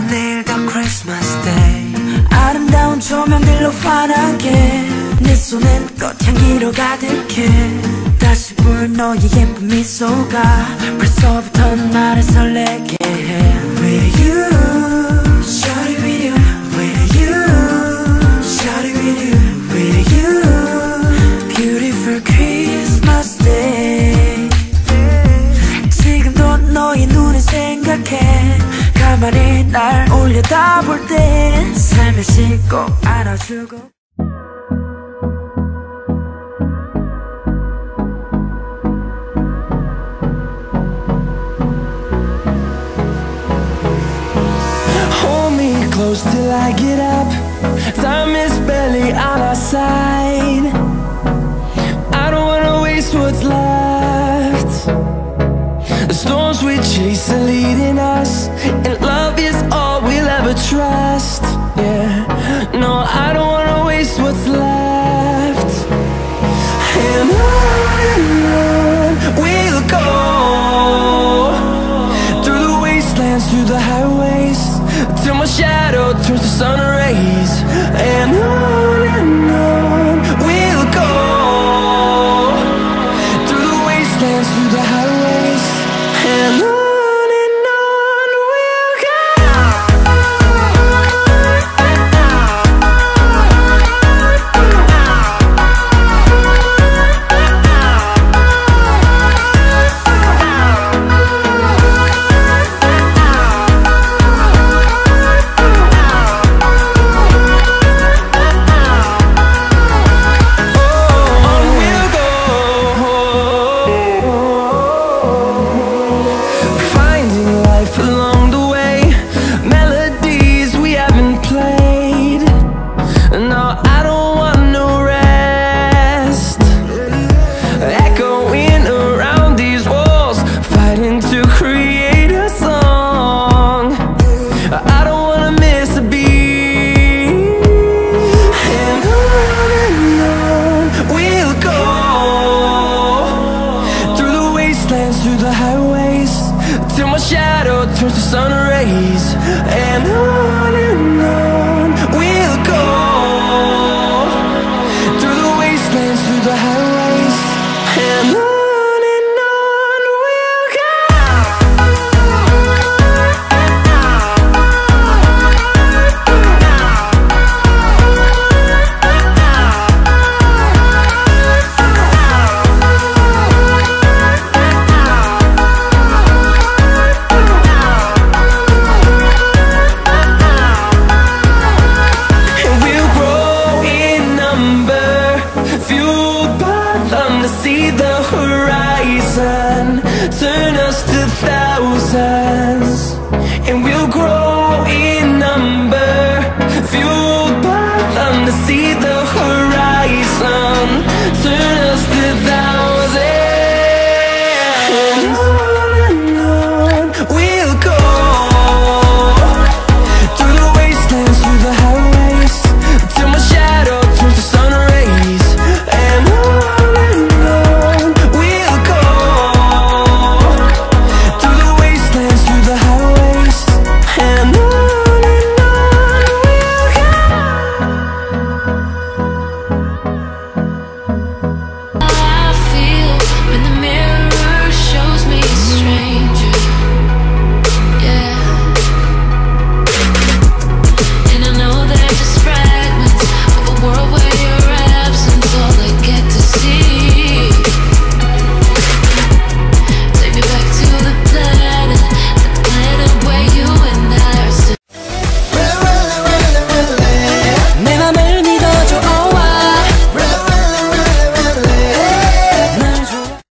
내일도 Christmas Day 아름다운 조명들로 환하게 내 손엔 꽃향기로 가득해 다시 볼 너의 예쁜 미소가 벌써부터 나를 설레게 해 With you, shawty with you With you, shawty with you With you, beautiful Christmas Day 지금도 너의 눈을 생각해 가만히 날 올려다볼 때 살며시 꼭 안아주고 Hold me close till I get up. Time is barely on our side. I don't wanna waste what's left. The storms we chase are leading us, and love is all we'll ever trust. Yeah, no, I don't wanna waste what's left. And on we'll go, through the wastelands, through the highways, till my shadow turns to sun rays. And on we'll go, through the wastelands, through the highways, and on we'll go. Through the highways, till my shadow turns to sun rays. And on we'll go, through the wastelands, through the highways, and on we'll go. See the horizon turn us to thousands, and we'll grow in